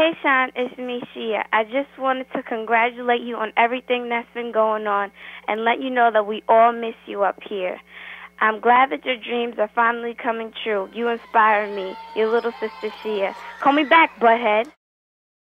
Hey, Sean, it's me, Shia. I just wanted to congratulate you on everything that's been going on and let you know that we all miss you up here. I'm glad that your dreams are finally coming true. You inspire me, your little sister Shia. Call me back, butthead.